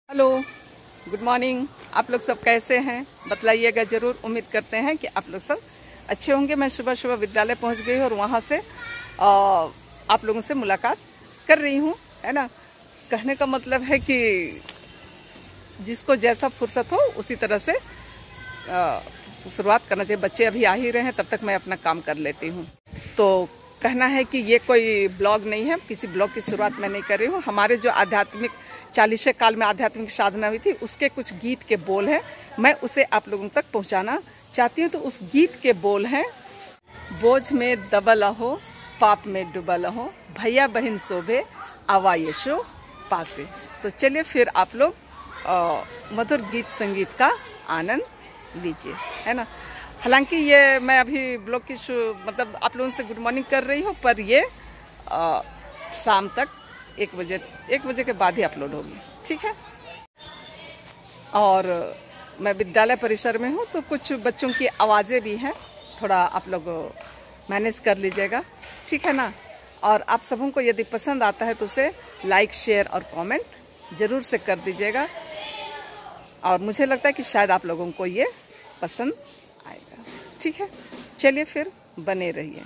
Hello, good morning. आप लोग सब कैसे हैं बतलाइएगा ज़रूर। उम्मीद करते हैं कि आप लोग सब अच्छे होंगे। मैं सुबह सुबह विद्यालय पहुंच गई और वहां से आप लोगों से मुलाकात कर रही हूं, है ना। कहने का मतलब है कि जिसको जैसा फुर्सत हो उसी तरह से शुरुआत करना चाहिए। बच्चे अभी आ ही रहे हैं, तब तक मैं अपना काम कर लेती हूँ। तो कहना है कि ये कोई ब्लॉग नहीं है, किसी ब्लॉग की शुरुआत मैं नहीं कर रही हूँ। हमारे जो आध्यात्मिक 40वें काल में आध्यात्मिक साधना हुई थी, उसके कुछ गीत के बोल हैं, मैं उसे आप लोगों तक पहुँचाना चाहती हूँ। तो उस गीत के बोल हैं, बोझ में दबल हो, पाप में डुबल हो, भैया बहन शोभे, आवा यशो पासे। तो चलिए फिर आप लोग मधुर गीत संगीत का आनंद लीजिए, है ना। हालांकि ये मैं अभी ब्लॉग की मतलब आप लोगों से गुड मॉर्निंग कर रही हूँ, पर ये शाम तक 1 बजे के बाद ही अपलोड होगी, ठीक है। और मैं विद्यालय परिसर में हूँ, तो कुछ बच्चों की आवाज़ें भी हैं, थोड़ा आप लोग मैनेज कर लीजिएगा, ठीक है ना। और आप सबों को यदि पसंद आता है तो उसे लाइक, शेयर और कमेंट ज़रूर से कर दीजिएगा। और मुझे लगता है कि शायद आप लोगों को ये पसंद आएगा, ठीक है। चलिए फिर बने रहिए।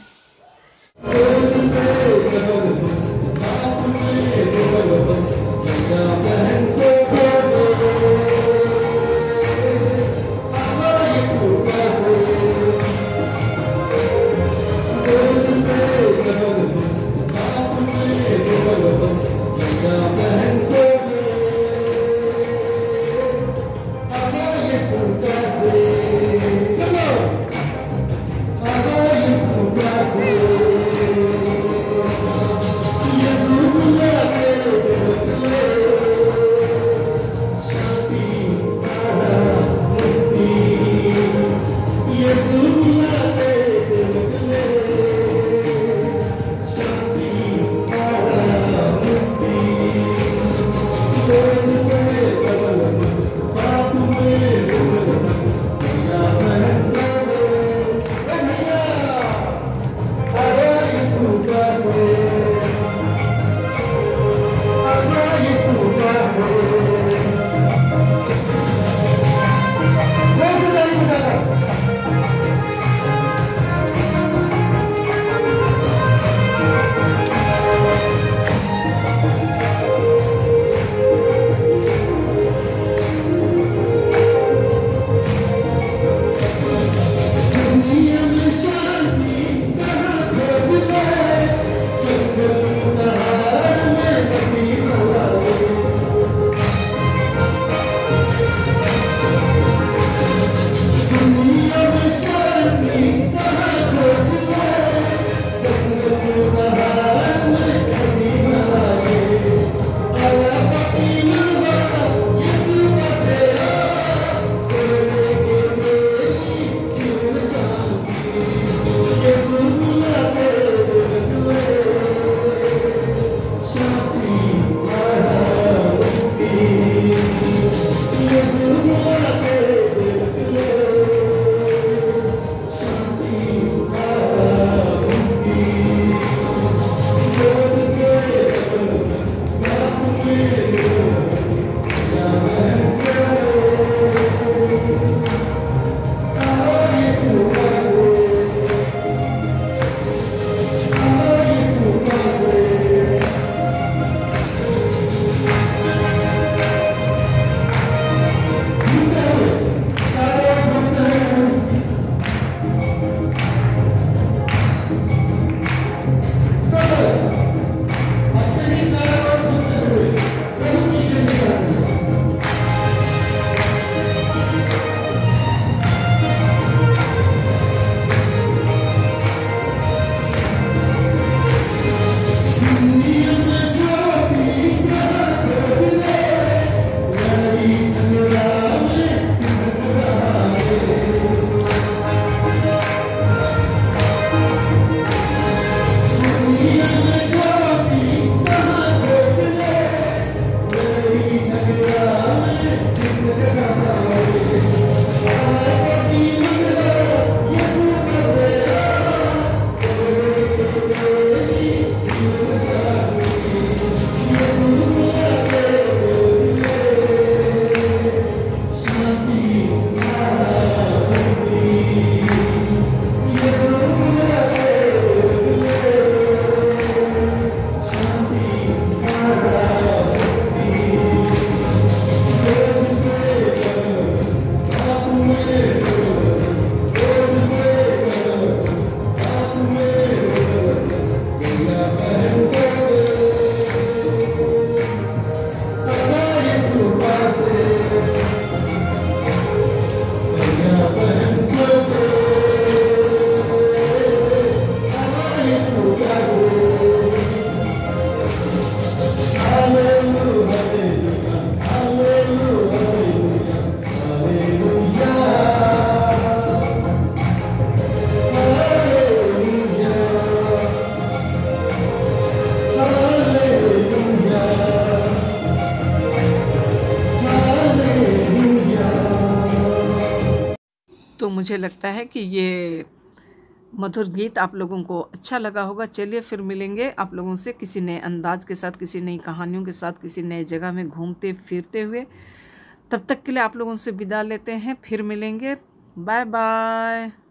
मुझे लगता है कि ये मधुर गीत आप लोगों को अच्छा लगा होगा। चलिए फिर मिलेंगे आप लोगों से किसी नए अंदाज के साथ, किसी नई कहानियों के साथ, किसी नए जगह में घूमते फिरते हुए। तब तक के लिए आप लोगों से विदा लेते हैं, फिर मिलेंगे। Bye bye.